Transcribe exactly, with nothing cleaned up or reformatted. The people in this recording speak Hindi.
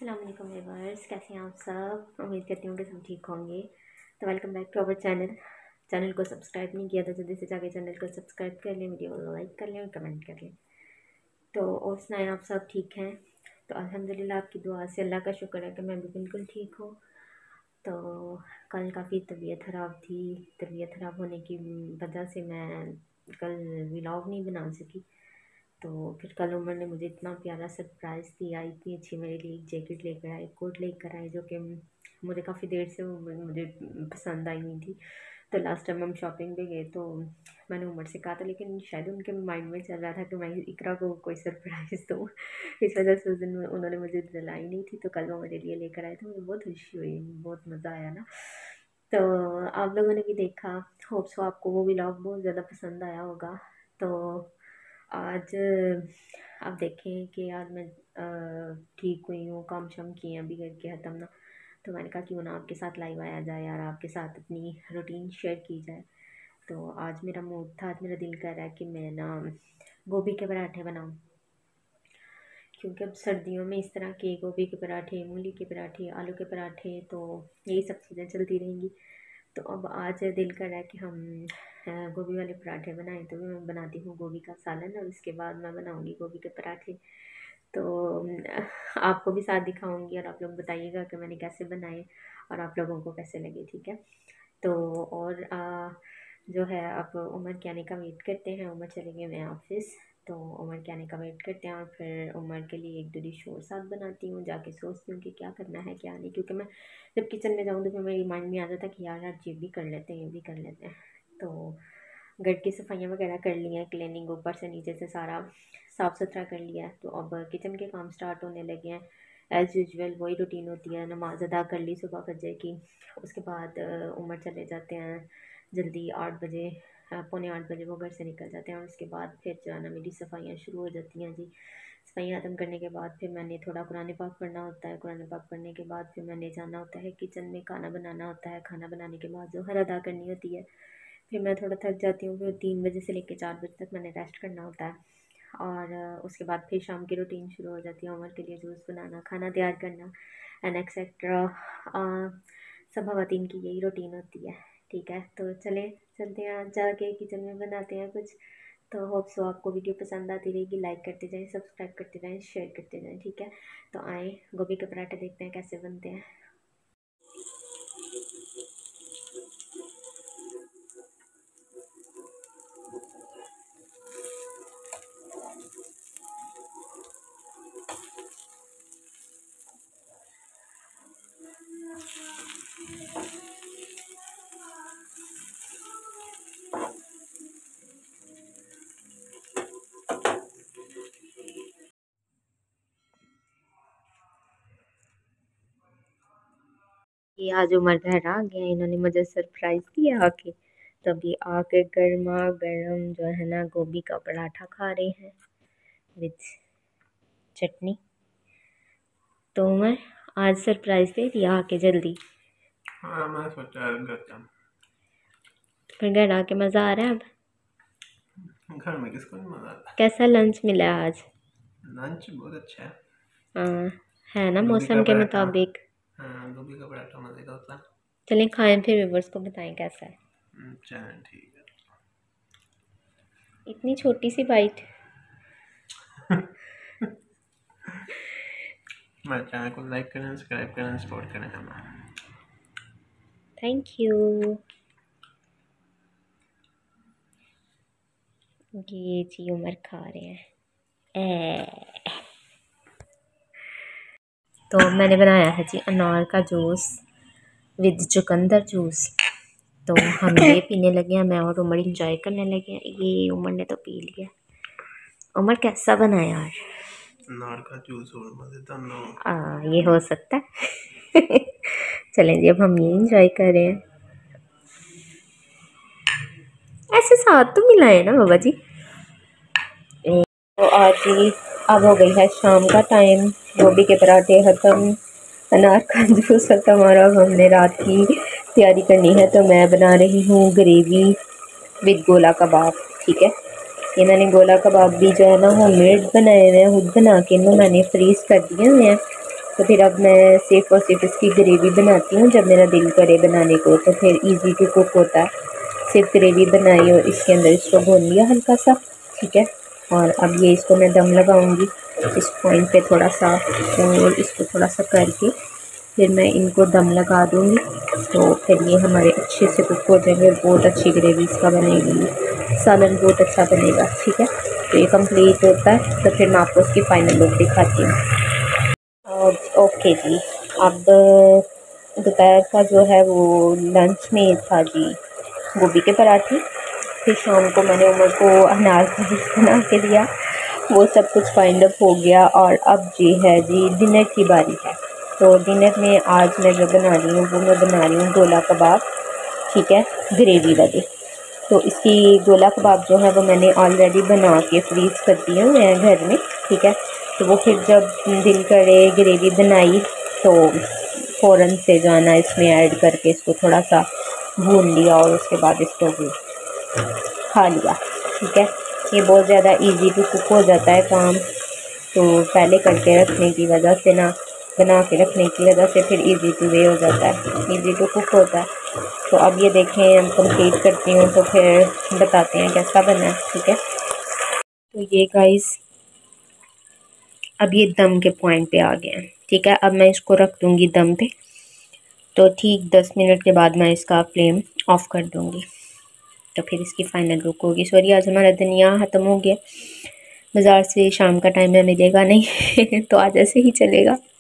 अस्सलाम वालेकुम व्यूअर्स, कैसे हैं आप सब। उम्मीद करती हूँ कि सब ठीक होंगे। तो welcome back to our channel. Channel को सब्सक्राइब नहीं किया तो जल्दी से जाके चैनल को सब्सक्राइब कर लें, वीडियो को लाइक कर लें और कमेंट कर लें। तो और सुनाएं, आप सब ठीक हैं। तो अल्हम्दुलिल्लाह आपकी दुआ से अल्लाह का शुक्र है कि मैं भी बिल्कुल ठीक हूँ। तो कल काफ़ी तबीयत ख़राब थी। तबीयत ख़राब होने की वजह से मैं कल व्लॉग नहीं बना सकी। तो फिर कल उमर ने मुझे इतना प्यारा सरप्राइज़ दिया, इतनी अच्छी मेरे लिए एक जैकेट लेकर आए, कोट लेकर आए, जो कि मुझे काफ़ी देर से मुझे पसंद आई हुई थी। तो लास्ट टाइम हम शॉपिंग पे गए तो मैंने उमर से कहा था, लेकिन शायद उनके माइंड में चल रहा था कि मैं इकरा को कोई सरप्राइज़ दूँ। इस वजह से उस दिन उन्होंने मुझे दिलाई नहीं थी। तो कल वो मेरे लिए लेकर आए थे, मुझे बहुत खुशी हुई, बहुत मज़ा आया ना। तो आप लोगों ने भी देखा, होप सो आपको वो व्लॉग बहुत ज़्यादा पसंद आया होगा। तो आज आप देखें कि आज मैं ठीक हुई हूँ, काम शाम किए अभी करके ख़त्म ना। तो मैंने कहा क्यों ना आपके साथ लाइव आया जाए यार, आपके साथ अपनी रूटीन शेयर की जाए। तो आज मेरा मूड था, आज मेरा दिल कर रहा है कि मैं ना गोभी के पराठे बनाऊँ, क्योंकि अब सर्दियों में इस तरह के गोभी के पराठे, मूली के पराठे, आलू के पराठे, तो यही सब चीज़ें चलती रहेंगी। तो अब आज दिल कर रहा है कि हम गोभी वाले पराठे बनाएं। तो मैं बनाती हूँ गोभी का सालन और उसके बाद मैं बनाऊँगी गोभी के पराठे। तो आपको भी साथ दिखाऊंगी और आप लोग बताइएगा कि मैंने कैसे बनाए और आप लोगों को कैसे लगे, ठीक है। तो और आ, जो है अब उमर के आने का वेट करते हैं। उमर चलेंगे मैं ऑफिस, तो उमर के आने का वेट करते हैं और फिर उमर के लिए एक दो डिश और साथ बनाती हूँ। जाके सोचती हूँ कि क्या करना है क्या नहीं, क्योंकि मैं जब किचन में जाऊँ तो फिर मेरे माइंड में आता था कि यार यार ये भी कर लेते हैं, ये भी कर लेते हैं। तो घर की सफाइयाँ वगैरह कर ली हैं, क्लीनिंग ऊपर से नीचे से सारा साफ़ सुथरा कर लिया है। तो अब किचन के काम स्टार्ट होने लगे हैं। एज़ यूजुअल वही रूटीन होती है, नमाज अदा कर ली सुबह फजर की, उसके बाद उमर चले जाते हैं जल्दी आठ बजे, पौने आठ बजे वो घर से निकल जाते हैं। और उसके बाद फिर जो है ना मेरी सफाइयाँ शुरू हो जाती हैं जी। सफाइयाँ ख़त्म करने के बाद फिर मैंने थोड़ा कुरान पाक पढ़ना होता है। कुरान पाक पढ़ने के बाद फिर मैंने जाना होता है किचन में, खाना बनाना होता है। खाना बनाने के बाद ज़ोहर अदा करनी होती है। फिर मैं थोड़ा थक जाती हूँ, फिर तीन बजे से लेकर चार बजे तक मैंने रेस्ट करना होता है। और उसके बाद फिर शाम की रूटीन शुरू हो जाती है, उमर के लिए जूस बनाना, खाना तैयार करना एंड एक्सेट्रा। सब खवातीन की यही रूटीन होती है, ठीक है। तो चले चलते हैं, जाके किचन में बनाते हैं कुछ। तो होप सो आपको वीडियो पसंद आती रहेगी। लाइक करते जाएं, सब्सक्राइब करते जाएं, शेयर करते जाएं, ठीक है। तो आए गोभी के पराठे देखते हैं कैसे बनते हैं। ये आज उमर घर आ गया, इन्होंने मुझे सरप्राइज़ दिया आके। तो अभी आके गर्मा गर्म जो है ना गोभी का पराठा खा रहे हैं विद चटनी। तो उमर आज सरप्राइज़ दे दिया आके जल्दी। हाँ, मैं सोचा करता फिर घर आके मज़ा आ रहा है अब। घर में किसको नहीं मजा आता। कैसा लंच मिला आज? लंच बहुत अच्छा है। हाँ है ना, गोभी का मौसम के पराठा। मुताबिक। हाँ, गोभी का पराठा मजे का होता है। चलें खाएं, फिर व्यूअर्स को बताएं कैसा है। चलें ठीक है। इतनी छोटी सी बाइट। मेरे चैनल को लाइक करें, सब्सक्राइब करें, सपोर्ट करें हमें। Thank you. ये जी उमर खा रहे हैं। ए। तो मैंने बनाया है जी अनार का जूस विद चुकंदर जूस। तो हम ये पीने लगे हैं, मैं और उमर इंजॉय करने लगे हैं। ये उमर ने तो पी लिया। उमर कैसा बना यार? अनार का जूस और मज़ेदार ना हो। आ, ये हो सकता है। चलें जी, अब हम ये इंजॉय कर रहे हैं। ऐसे साथ तो मिलाए ना बाबा जी। तो आज ही अब हो गई है शाम का टाइम, गोभी के पराठे ख़त्म, अनार का जूस ख़त्म, और अब हमने रात की तैयारी करनी है। तो मैं बना रही हूँ ग्रेवी विद गोला कबाब, ठीक है। ये मैंने गोला कबाब भी जो है ना होममेड बनाए हुए हैं, खुद बना के इनको मैंने फ्रीज़ कर दिए हुए हैं। तो फिर अब मैं सिर्फ और सिर्फ इसकी ग्रेवी बनाती हूँ जब मेरा दिल करे बनाने को, तो फिर इजी टू कुक होता है। सिर्फ ग्रेवी बनाई और इसके अंदर इसको भून लिया हल्का सा, ठीक है। और अब ये इसको मैं दम लगाऊंगी इस पॉइंट पे थोड़ा सा, और इसको थोड़ा सा करके फिर मैं इनको दम लगा दूंगी। तो फिर ये हमारे अच्छे से कुक हो जाएंगे, बहुत अच्छी ग्रेवी इसका बनेगी, सालन बहुत अच्छा बनेगा, ठीक है। तो ये कंप्लीट होता है तो फिर मैं आपको उसकी फाइनल लुक दिखाती हूँ। ओके जी, अब दोपहर का जो है वो लंच में था जी गोभी के पराठे। फिर शाम को मैंने उमर को अनार का जूस बना के दिया, वो सब कुछ फाइंड अप हो गया। और अब जी है जी डिनर की बारी है। तो डिनर में आज मैं जो बना रही हूँ वो मैं बना रही हूँ गोला कबाब, ठीक है, ग्रेवी वाले। तो इसकी गोला कबाब जो है वो मैंने ऑलरेडी बना के फ्रीज़ कर दी हूँ मैं घर में, ठीक है। तो वो फिर जब दिल करे ग्रेवी बनाई तो फ़ौरन से जो है ना इसमें ऐड करके इसको थोड़ा सा भून लिया और उसके बाद इसको भी खा लिया, ठीक है। ये बहुत ज़्यादा इजी टू कुक हो जाता है काम, तो पहले करके रखने की वजह से ना, बना के रखने की वजह से फिर इजी टू वे हो जाता है, इजी टू कुक होता है। तो अब ये देखें हम कंप्लीट करती हूँ तो फिर बताते हैं कैसा बना है, ठीक है। तो ये गाइस अब ये दम के पॉइंट पे आ गए हैं, ठीक है। अब मैं इसको रख दूँगी दम पे, तो ठीक दस मिनट के बाद मैं इसका फ्लेम ऑफ़ कर दूँगी, तो फिर इसकी फ़ाइनल लुक होगी। सॉरी आज हमारा दिन यहाँ ख़त्म हो गया, बाज़ार से शाम का टाइम में मिलेगा नहीं तो आज ऐसे ही चलेगा।